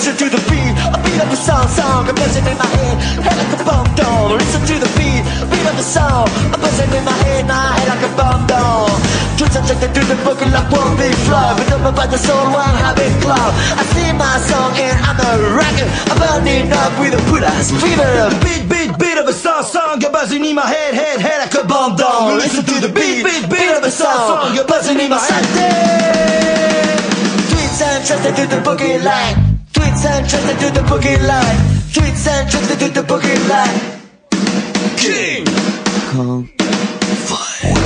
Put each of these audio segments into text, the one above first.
listen to the beat of the song, I'm buzzing in my head like a bomb down. Listen to the beat of the song, I'm buzzing in my head like a bomb down. Twitch subjected to the book like one big flow, but up about the soul, one habit cloud. I sing my song and I'm a rocket, I'm burning up with a put-ass fever. Beat of a song, you're buzzing in my head like a bomb down. Listen to the beat of a song, you're buzzing in my head. Tweets and trusted to the boogie line. Tweets and trusted to the boogie line. Tweets and trusted to the boogie line. King Kong Fire.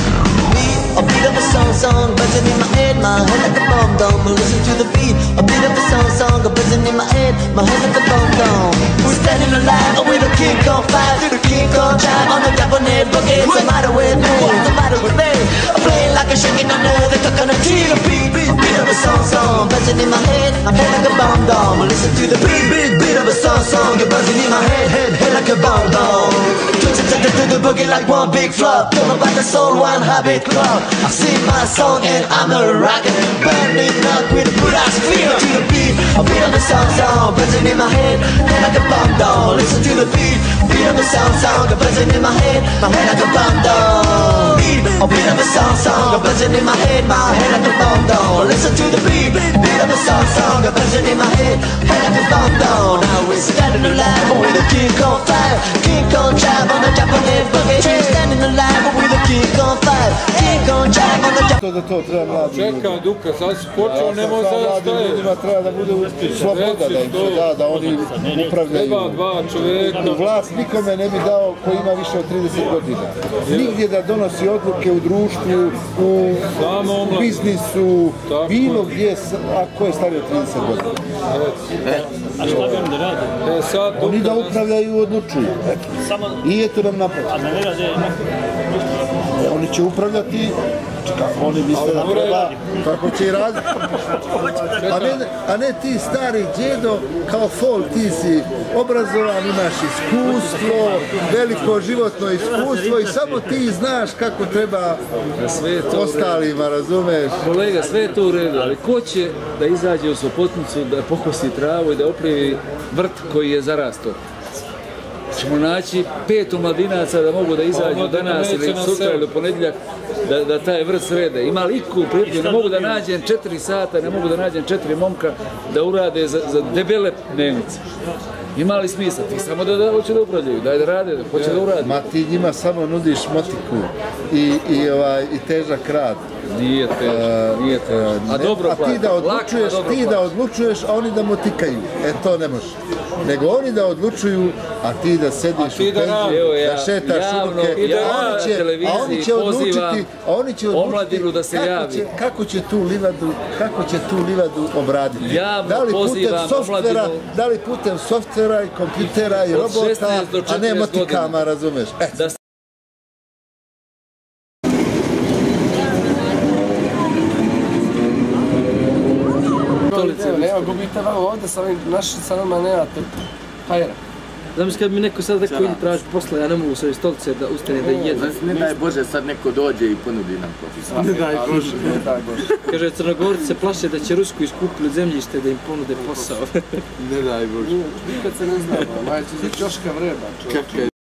A beat of a song, buzzing in my head like a bomb down. Listen to the beat, a beat of a song, buzzing in my head like a bomb down. We're standing alive with a King Kong Fire, to the King Kong drive on the Japanese boogie. What's the matter with me? What's the matter with me? I'm playing like a shaking under the coconut tree. A beat of a song, buzzing in my head like a bomb down. Listen to the beat of a song, you're buzzing in my head like a bomb down. To the boogie like one big flop, don't know about the soul, one habit club. I sing my song and I'm a rocket, burning up with a put-ass feel. To the beat of a song, buzzing in my head like a bomb down. Listen to the beat of a song, buzzing in my head like a bomb down. Beat of a song, buzzing in my head like a bomb down. Listen to the beat of a song, buzzing in my head like a bomb down. Now we're standing alive with a King Kong Fire, King Kong drive on the Japanese boogie. We're standing alive with a King Kong Fire, King Kong drive on the Japanese. Čekam Duka, sad si počeo, nemoj sad staje. Ljudima treba da bude sloboda, da oni upravljaju. Treba dva čoveka. Vlast nikome ne bi dao ko ima više od 30 godina. Nigdje da donosi odluke u društvu, u biznisu, bilo gdje, ako je stavio 30 godina. A šta bi oni da rade? Oni da upravljaju i odlučuju. I eto nam napravo. A da ne rade Oni će upravljati kako oni misle da treba, kako će i raditi. A ne ti stari djedo, kao fol, ti si obrazovan, imaš iskustvo, veliko životno iskustvo i samo ti znaš kako treba ostalima, razumeš? Kolega, sve je to u redu, ali ko će da izađe u Sopotnicu, da pokosi travu i da opravi vrt koji je zarastao? Ćemo naći 5 omladinaca da mogu da izađu danas ili sutra ili ponedjeljak da taj vrt srede. Ima li iko u Prijepolju, ne mogu da nađem 4 sata, ne mogu da nađem 4 momka da urade za debele dnevnice. Ima li smisla? Ti samo da hoće da upravljaju, daj da rade, hoće da urade. Ma ti njima samo nudiš motiku i težak rad. Nije težak. A dobro plaća. Ti da odlučuješ, a oni da motikaju. E to ne može. Nego oni da odlučuju, a ti da sediš u penziju, da šetaš unuke, a oni će odlučiti omladinu da se javi. Kako će tu livadu obraditi. Javno pozivam omladinu. Da li putem softvera i kompjutera i robota, a ne motikama, razumeš? Nema gubite vam ovdje, sa nama nemate hajera. Znam kad mi neko sad rekao idi traži posla, ja ne mogu s ove stolice da ustane da jedem. Ne daj Bože sad neko dođe i ponudi nam to. Ne daj Bože, ne daj Bože. Kaže, Crnogorci se plaše da će Rusku iskupili zemljište da im ponude posao. Ne daj Bože. Nikad se ne znamo, maja će za čoška vreba.